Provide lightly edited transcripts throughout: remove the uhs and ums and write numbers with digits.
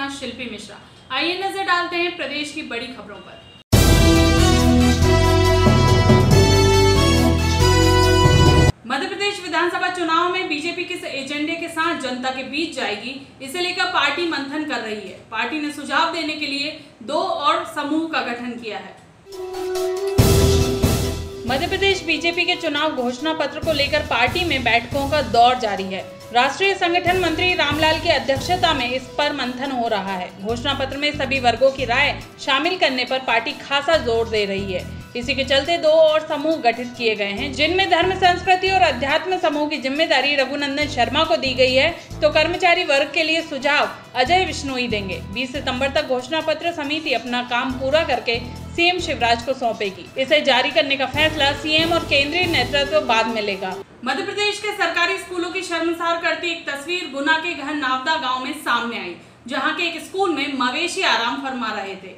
साथ शिल्पी मिश्रा। आइए नजर डालते हैं प्रदेश की बड़ी खबरों पर। मध्य प्रदेश विधानसभा चुनाव में बीजेपी किस एजेंडे के साथ जनता के बीच जाएगी, इसे लेकर पार्टी मंथन कर रही है। पार्टी ने सुझाव देने के लिए 2 और समूह का गठन किया है। मध्य प्रदेश बीजेपी के चुनाव घोषणा पत्र को लेकर पार्टी में बैठकों का दौर जारी है। राष्ट्रीय संगठन मंत्री रामलाल की अध्यक्षता में इस पर मंथन हो रहा है। घोषणा पत्र में सभी वर्गों की राय शामिल करने पर पार्टी खासा जोर दे रही है। इसी के चलते 2 और समूह गठित किए गए हैं, जिनमें धर्म, संस्कृति और अध्यात्म समूह की जिम्मेदारी रघुनंदन शर्मा को दी गई है, तो कर्मचारी वर्ग के लिए सुझाव अजय विश्नोई देंगे। 20 सितंबर तक घोषणा पत्र समिति अपना काम पूरा करके सीएम शिवराज को सौंपेगी। इसे जारी करने का फैसला सीएम और केंद्रीय नेतृत्व बाद में लेगा। मध्य प्रदेश के सरकारी स्कूलों की शर्मसार करती एक तस्वीर गुना के घन नावदा गाँव में सामने आई, जहाँ के एक स्कूल में मवेशी आराम फरमा रहे थे।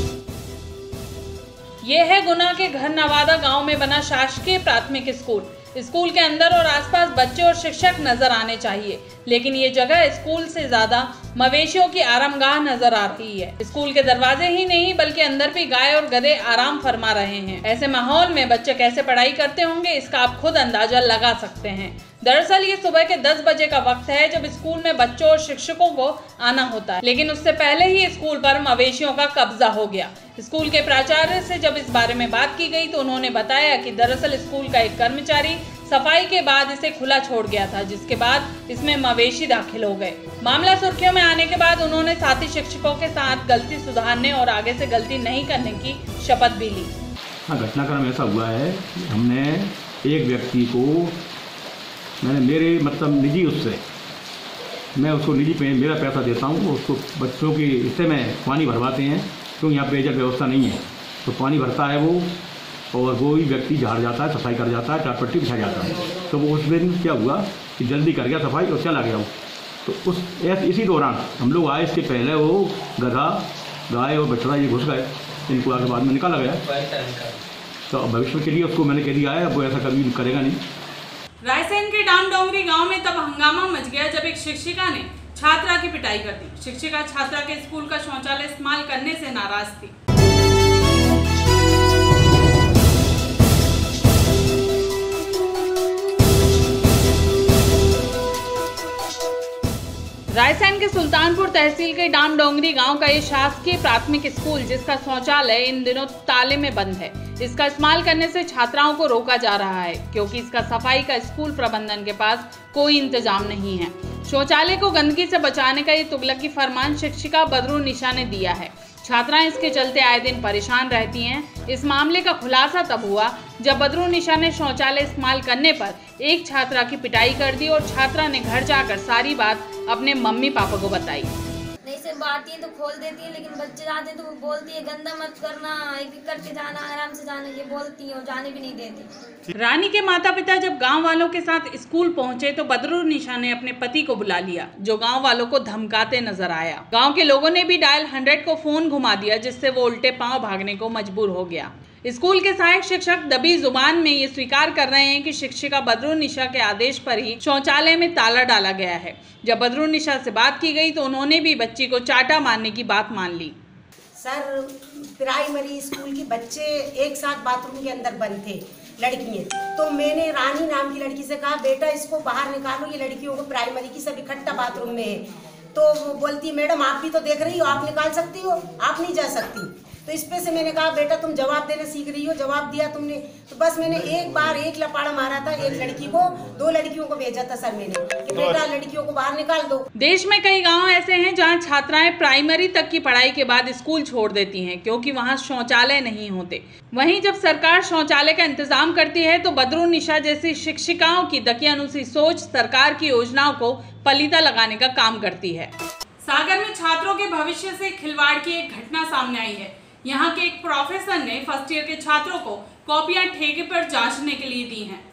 ये है गुना के घर नवादा गांव में बना शासकीय प्राथमिक स्कूल। स्कूल के अंदर और आसपास बच्चे और शिक्षक नजर आने चाहिए, लेकिन ये जगह स्कूल से ज्यादा मवेशियों की आरामगाह नजर आ रही है। स्कूल के दरवाजे ही नहीं बल्कि अंदर भी गाय और गधे आराम फरमा रहे हैं। ऐसे माहौल में बच्चे कैसे पढ़ाई करते होंगे, इसका आप खुद अंदाजा लगा सकते हैं। दरअसल ये सुबह के 10 बजे का वक्त है जब स्कूल में बच्चों और शिक्षकों को आना होता है, लेकिन उससे पहले ही स्कूल पर मवेशियों का कब्जा हो गया। स्कूल के प्राचार्य से जब इस बारे में बात की गई तो उन्होंने बताया कि दरअसल स्कूल का एक कर्मचारी सफाई के बाद इसे खुला छोड़ गया था, जिसके बाद इसमें मवेशी दाखिल हो गए। मामला सुर्खियों में आने के बाद उन्होंने साथी शिक्षकों के साथ गलती सुधारने और आगे से गलती नहीं करने की शपथ भी ली। हाँ, घटनाक्रम ऐसा हुआ है कि हमने एक व्यक्ति को मेरे निजी उससे मैं उसको निजी मेरा पैसा देता हूँ, उसको बच्चों के हिस्से में पानी भरवाते हैं, क्योंकि यहाँ पेयजल व्यवस्था नहीं है, तो पानी भरता है वो, और वो ही व्यक्ति झाड़ जाता है, सफाई कर जाता है, टाटपट्टी बिछा जाता है। तो वो उस दिन क्या हुआ कि जल्दी कर गया सफाई और चला गया वो। तो इसी दौरान हम लोग आए, इसके पहले वो गधा, गाय और बछड़ा ये घुस गए, इनको आगे बाद में निकाला गया। तो भविष्य के लिए उसको मैंने कह दिया है, अब वो ऐसा कभी करेगा नहीं। रायसेन के डामडोंगरी गांव में तब हंगामा मच गया जब एक शिक्षिका ने छात्रा की पिटाई कर दी। शिक्षिका छात्रा के स्कूल का शौचालय इस्तेमाल करने से नाराज थी। रायसेन के सुल्तानपुर तहसील के डामडोंगरी गांव का ये शासकीय प्राथमिक स्कूल, जिसका शौचालय इन दिनों ताले में बंद है, इसका इस्तेमाल करने से छात्राओं को रोका जा रहा है, क्योंकि इसका सफाई का स्कूल प्रबंधन के पास कोई इंतजाम नहीं है। शौचालय को गंदगी से बचाने का ये तुगलकी फरमान शिक्षिका बदरुन्निशा ने दिया है। छात्राएं इसके चलते आए दिन परेशान रहती हैं। इस मामले का खुलासा तब हुआ जब बदरुन्निशा ने शौचालय इस्तेमाल करने पर एक छात्रा की पिटाई कर दी और छात्रा ने घर जाकर सारी बात अपने मम्मी पापा को बताई। नहीं से आती है तो खोल देती है, लेकिन बच्चे जाते हैं तो वो बोलती है गंदा मत करना, एक एक करके जाना, आराम से जाना, ये बोलती है और जाने भी नहीं देती। रानी के माता पिता जब गांव वालों के साथ स्कूल पहुंचे तो बदरुन्निशा ने अपने पति को बुला लिया, जो गांव वालों को धमकाते नजर आया। गांव के लोगों ने भी डायल 100 को फोन घुमा दिया, जिससे वो उल्टे पांव भागने को मजबूर हो गया। स्कूल के सहायक शिक्षक दबी जुबान में ये स्वीकार कर रहे हैं कि शिक्षिका बदरुन्निशा के आदेश पर ही शौचालय में ताला डाला गया है। जब बदरुन्निशा से बात की गई तो उन्होंने भी बच्ची को चाटा मारने की बात मान ली। सर, प्राइमरी स्कूल के बच्चे एक साथ बाथरूम के अंदर बंद थे, लड़कियां। तो मैंने रानी नाम की लड़की से कहा, बेटा इसको बाहर निकालो, ये लड़कियों को प्राइमरी की सब इकट्ठा बाथरूम में है। तो वो बोलती, मैडम आप भी तो देख रही हो, आप निकाल सकती हो, आप नहीं जा सकती। तो इस पे से मैंने कहा, बेटा तुम जवाब देना सीख रही हो, जवाब दिया तुमने। तो बस मैंने एक बार एक लपाड़ा मारा था, एक लड़की को, 2 लड़कियों को भेजा था सर मैंने कि बेटा लड़कियों को बाहर निकाल दो। देश में कई गांव ऐसे हैं जहां छात्राएं प्राइमरी तक की पढ़ाई के बाद स्कूल छोड़ देती हैं, क्योंकि वहां शौचालय नहीं होते। वहीं जब सरकार शौचालय का इंतजाम करती है तो बदरुन्निशा जैसी शिक्षिकाओं की दकियानुसी सोच सरकार की योजनाओं को पलीता लगाने का काम करती है। सागर में छात्रों के भविष्य से खिलवाड़ की एक घटना सामने आई है। यहाँ के एक प्रोफेसर ने फर्स्ट ईयर के छात्रों को कॉपियां ठेके पर जांचने के लिए दी हैं।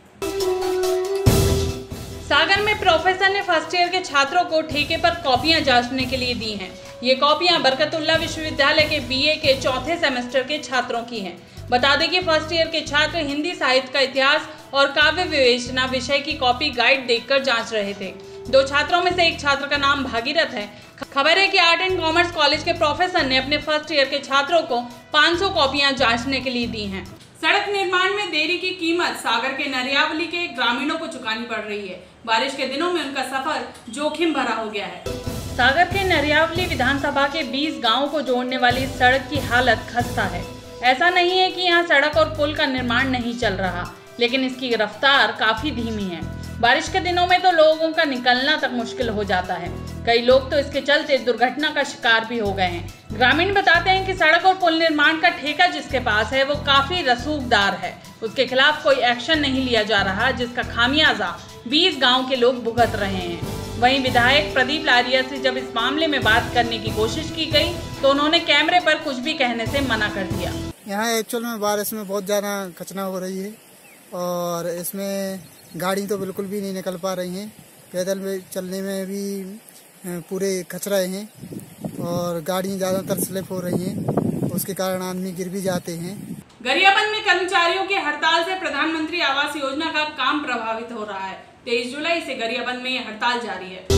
सागर में प्रोफेसर ने फर्स्ट ईयर के छात्रों को ठेके पर कॉपियां जांचने के लिए दी हैं। ये कॉपियां बरकतुल्लाह विश्वविद्यालय के बीए के 4थे सेमेस्टर के छात्रों की हैं। बता दें कि फर्स्ट ईयर के छात्र हिंदी साहित्य का इतिहास और काव्य विवेचना विषय की कॉपी गाइड देखकर जांच रहे थे। 2 छात्रों में से एक छात्र का नाम भागीरथ है। खबर है कि आर्ट एंड कॉमर्स कॉलेज के प्रोफेसर ने अपने फर्स्ट ईयर के छात्रों को 500 कॉपियां जांचने के लिए दी हैं। सड़क निर्माण में देरी की कीमत सागर के नरियावली के ग्रामीणों को चुकानी पड़ रही है। बारिश के दिनों में उनका सफर जोखिम भरा हो गया है। सागर के नरियावली विधानसभा के 20 गाँव को जोड़ने वाली सड़क की हालत खस्ता है। ऐसा नहीं है कि यहाँ सड़क और पुल का निर्माण नहीं चल रहा, लेकिन इसकी रफ्तार काफी धीमी है। बारिश के दिनों में तो लोगों का निकलना तक मुश्किल हो जाता है। कई लोग तो इसके चलते दुर्घटना का शिकार भी हो गए हैं। ग्रामीण बताते हैं कि सड़क और पुल निर्माण का ठेका जिसके पास है वो काफी रसूखदार है, उसके खिलाफ कोई एक्शन नहीं लिया जा रहा, जिसका खामियाजा 20 गांव के लोग भुगत रहे हैं। वहीं विधायक प्रदीप लारिया से जब इस मामले में बात करने की कोशिश की गई तो उन्होंने कैमरे पर कुछ भी कहने से मना कर दिया। यहाँ एक्चुअल में बारिश में बहुत ज़्यादा कचरा हो रही है और इसमें गाड़ी तो बिल्कुल भी नहीं निकल पा रही हैं। पैदल में चलने में भी पूरे कचरा हैं और गाड़ी ज़्यादातर स्लिप हो रही हैं, उसके कारण आदमी गिर भी जाते हैं। गरियाबंद में कर्मचारियों की हड़ताल से प्रधानमंत्री आवास योजना का काम प्रभावित हो रहा है। 23 जुलाई से गरियाबंद में ये हड़ताल जारी है।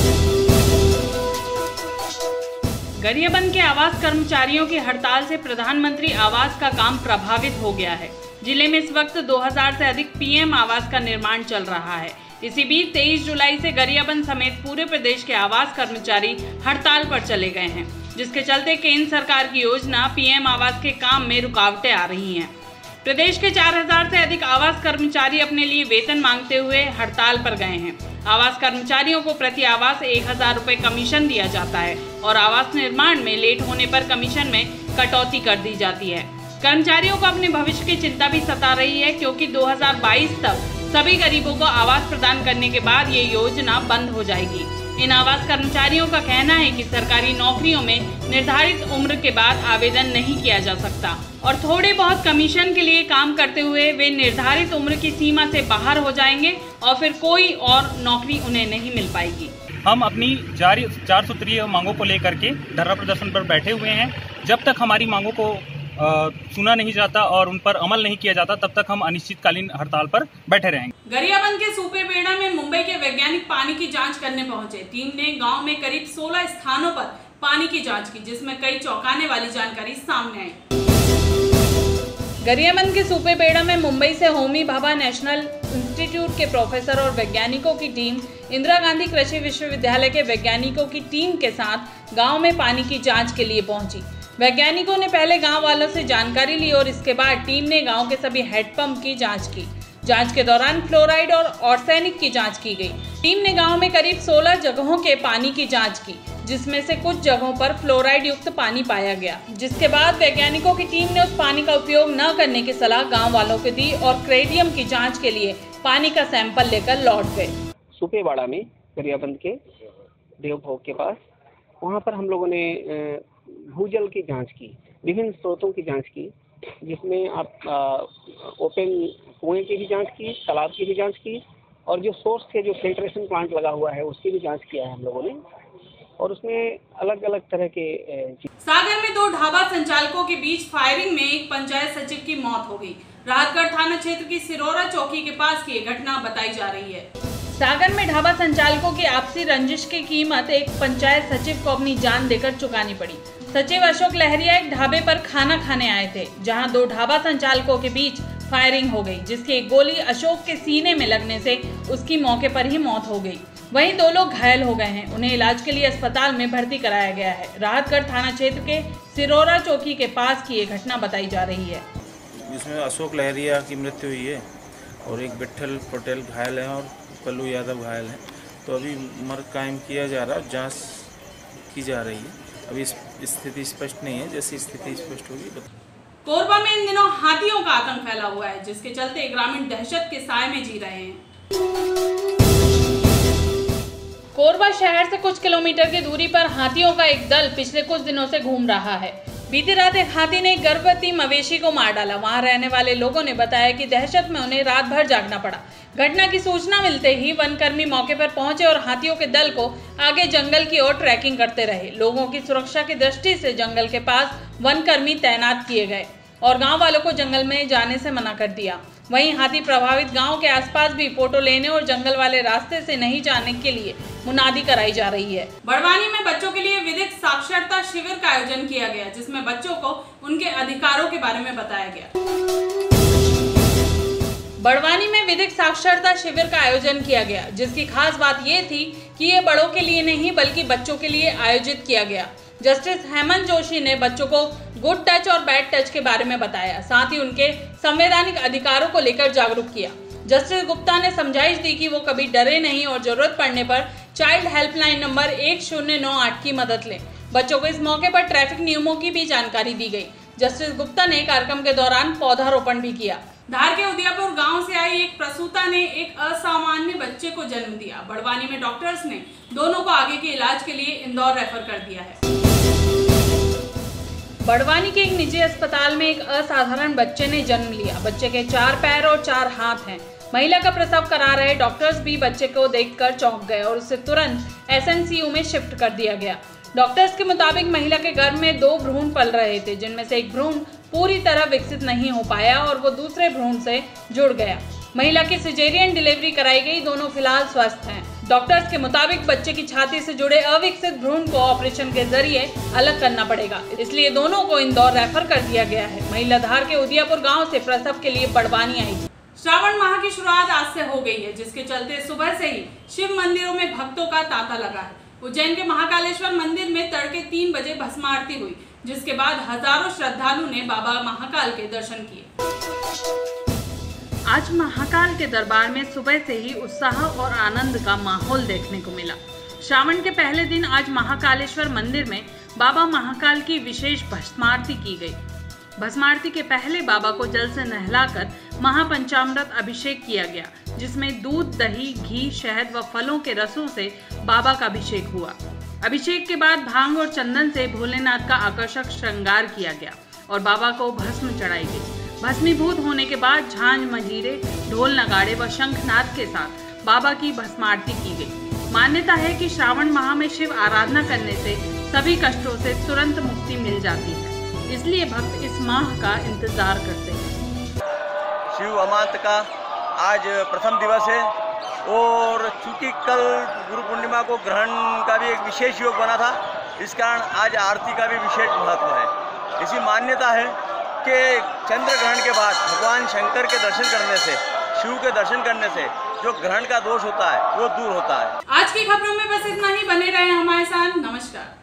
गरियाबंद के आवास कर्मचारियों की हड़ताल से प्रधानमंत्री आवास का काम प्रभावित हो गया है। जिले में इस वक्त 2000 से अधिक पीएम आवास का निर्माण चल रहा है। इसी बीच 23 जुलाई से गरियाबंद समेत पूरे प्रदेश के आवास कर्मचारी हड़ताल पर चले गए हैं, जिसके चलते केंद्र सरकार की योजना पीएम आवास के काम में रुकावटें आ रही हैं। प्रदेश के 4000 से अधिक आवास कर्मचारी अपने लिए वेतन मांगते हुए हड़ताल पर गए हैं। आवास कर्मचारियों को प्रति आवास 1000 रुपए कमीशन दिया जाता है और आवास निर्माण में लेट होने पर कमीशन में कटौती कर दी जाती है। कर्मचारियों को अपने भविष्य की चिंता भी सता रही है, क्योंकि 2022 तक सभी गरीबों को आवास प्रदान करने के बाद ये योजना बंद हो जाएगी। इन आवास कर्मचारियों का कहना है कि सरकारी नौकरियों में निर्धारित उम्र के बाद आवेदन नहीं किया जा सकता और थोड़े बहुत कमीशन के लिए काम करते हुए वे निर्धारित उम्र की सीमा से बाहर हो जाएंगे और फिर कोई और नौकरी उन्हें नहीं मिल पाएगी। हम अपनी जारी 4 सूत्रीय मांगों को लेकर के धरना प्रदर्शन पर बैठे हुए हैं। जब तक हमारी मांगों को सुना नहीं जाता और उन पर अमल नहीं किया जाता तब तक हम अनिश्चितकालीन हड़ताल पर बैठे रहेंगे। गरियाबंद के सुपेबेड़ा में मुंबई के वैज्ञानिक पानी की जांच करने पहुंचे। टीम ने गांव में करीब 16 स्थानों पर पानी की जांच की, जिसमें कई चौंकाने वाली जानकारी सामने आई। गरियाबंद के सुपेबेड़ा में मुंबई से होमी भाभा नेशनल इंस्टीट्यूट के प्रोफेसर और वैज्ञानिकों की टीम इंदिरा गांधी कृषि विश्वविद्यालय के वैज्ञानिकों की टीम के साथ गांव में पानी की जांच के लिए पहुंची। वैज्ञानिकों ने पहले गांव वालों से जानकारी ली और इसके बाद टीम ने गांव के सभी हेडपंप की जांच की। जांच के दौरान फ्लोराइड और आर्सेनिक की जांच की गई। टीम ने गांव में करीब 16 जगहों के पानी की जांच की, जिसमें से कुछ जगहों पर फ्लोराइड युक्त पानी पाया गया, जिसके बाद वैज्ञानिकों की टीम ने उस पानी का उपयोग न करने की सलाह गाँव वालों को दी और क्रेडियम की जाँच के लिए पानी का सैंपल लेकर लौट गए। सुपेबाड़ा में गरियाबंद के देवभोग के पास, वहाँ पर हम लोगों ने भूजल की जांच की, विभिन्न स्रोतों की जांच की, जिसमें आप ओपन कुएं की भी जांच की, तालाब की भी जांच की और जो सोर्स के जो फिल्ट्रेशन प्लांट लगा हुआ है उसकी भी जांच किया है हम लोगों ने और उसमें अलग अलग तरह के। सागर में 2 ढाबा संचालकों के बीच फायरिंग में एक पंचायत सचिव की मौत हो गई। राहतगढ़ थाना क्षेत्र की सिरोरा चौकी के पास की घटना बताई जा रही है। सागर में ढाबा संचालकों की आपसी रंजिश की कीमत एक पंचायत सचिव को अपनी जान देकर चुकानी पड़ी। सचिव अशोक लहरिया एक ढाबे पर खाना खाने आए थे, जहां 2 ढाबा संचालकों के बीच फायरिंग हो गई, जिसकी एक गोली अशोक के सीने में लगने से उसकी मौके पर ही मौत हो गई। वहीं 2 लोग घायल हो गए हैं, उन्हें इलाज के लिए अस्पताल में भर्ती कराया गया है। राहतगढ़ थाना क्षेत्र के सिरोरा चौकी के पास की ये घटना बताई जा रही है। इसमें अशोक लहरिया की मृत्यु हुई है और एक विठल पटेल घायल है और कल्लू यादव घायल है। तो अभी मर्ग कायम किया जा रहा है, जांच की जा रही है। अभी स्थिति स्पष्ट नहीं है, जैसी स्थिति स्पष्ट होगी। कोरबा में इन दिनों हाथियों का आतंक फैला हुआ है, जिसके चलते ग्रामीण दहशत के साए में जी रहे हैं। कोरबा शहर से कुछ किलोमीटर की दूरी पर हाथियों का एक दल पिछले कुछ दिनों से घूम रहा है। बीती रात एक हाथी ने एक गर्भवती मवेशी को मार डाला। वहां रहने वाले लोगों ने बताया कि दहशत में उन्हें रात भर जागना पड़ा। घटना की सूचना मिलते ही वनकर्मी मौके पर पहुंचे और हाथियों के दल को आगे जंगल की ओर ट्रैकिंग करते रहे। लोगों की सुरक्षा की दृष्टि से जंगल के पास वनकर्मी तैनात किए गए और गांव वालों को जंगल में जाने से मना कर दिया। वहीं हाथी प्रभावित गांव के आसपास भी फोटो लेने और जंगल वाले रास्ते से नहीं जाने के लिए मुनादी कराई जा रही है। बड़वानी में बच्चों के लिए विधिक साक्षरता शिविर का आयोजन किया गया, जिसमें बच्चों को उनके अधिकारों के बारे में बताया गया। बड़वानी में विधिक साक्षरता शिविर का आयोजन किया गया, जिसकी खास बात ये थी कि ये बड़ों के लिए नहीं बल्कि बच्चों के लिए आयोजित किया गया। जस्टिस हेमंत जोशी ने बच्चों को गुड टच और बैड टच के बारे में बताया, साथ ही उनके संवैधानिक अधिकारों को लेकर जागरूक किया। जस्टिस गुप्ता ने समझाइश दी कि वो कभी डरे नहीं और जरूरत पड़ने पर चाइल्ड हेल्पलाइन नंबर 1098 की मदद लें। बच्चों को इस मौके पर ट्रैफिक नियमों की भी जानकारी दी गई। जस्टिस गुप्ता ने कार्यक्रम के दौरान पौधारोपण भी किया। धार के उदियापुर गांव से आई एक प्रसूता ने एक असामान्य बच्चे को जन्म दिया। बड़वानी में डॉक्टर्स ने दोनों को आगे के इलाज के लिए इंदौर रेफर कर दिया है। बड़वानी के एक निजी अस्पताल में एक असाधारण बच्चे ने जन्म लिया। बच्चे के 4 पैर और 4 हाथ हैं। महिला का प्रसव करा रहे डॉक्टर्स भी बच्चे को देखकर चौंक गए और उसे तुरंत एसएनसीयू में शिफ्ट कर दिया गया। डॉक्टर्स के मुताबिक महिला के गर्भ में 2 भ्रूण पल रहे थे, जिनमें से एक भ्रूण पूरी तरह विकसित नहीं हो पाया और वो दूसरे भ्रूण से जुड़ गया। महिला की सिजेरियन डिलीवरी कराई गई, दोनों फिलहाल स्वस्थ हैं। डॉक्टर्स के मुताबिक बच्चे की छाती से जुड़े अविकसित भ्रूण को ऑपरेशन के जरिए अलग करना पड़ेगा, इसलिए दोनों को इंदौर रेफर कर दिया गया है। महिला धार के उदियापुर गाँव से प्रसव के लिए बड़वानी आई थी। श्रावण माह की शुरुआत आज से हो गई है, जिसके चलते सुबह से ही शिव मंदिरों में भक्तों का तांता लगा है। उज्जैन के महाकालेश्वर मंदिर में तड़के 3 बजे भस्म आरती हुई, जिसके बाद हजारों श्रद्धालु ने बाबा महाकाल के दर्शन किए। आज महाकाल के दरबार में सुबह से ही उत्साह और आनंद का माहौल देखने को मिला। श्रावण के पहले दिन आज महाकालेश्वर मंदिर में बाबा महाकाल की विशेष भस्मारती की गई। भस्मारती के पहले बाबा को जल से नहलाकर महापंचामृत अभिषेक किया गया, जिसमें दूध, दही, घी, शहद व फलों के रसों से बाबा का अभिषेक हुआ। अभिषेक के बाद भांग और चंदन से भोलेनाथ का आकर्षक श्रृंगार किया गया और बाबा को भस्म चढ़ाई गई। भस्मीभूत होने के बाद झांझ, मंजीरे, ढोल, नगाड़े व शंखनाद के साथ बाबा की भस्मारती की गई। मान्यता है कि श्रावण माह में शिव आराधना करने से सभी कष्टों से तुरंत मुक्ति मिल जाती है, इसलिए भक्त इस माह का इंतजार करते हैं। शिव अमांत का आज प्रथम दिवस है और चूंकि कल गुरु पूर्णिमा को ग्रहण का भी एक विशेष योग बना था, इस कारण आज आरती का भी विशेष महत्व है। इसी मान्यता है कि चंद्र ग्रहण के बाद भगवान शंकर के दर्शन करने से, शिव के दर्शन करने से जो ग्रहण का दोष होता है वो दूर होता है। आज की खबरों में बस इतना ही। बने रहे हमारे साथ। नमस्कार।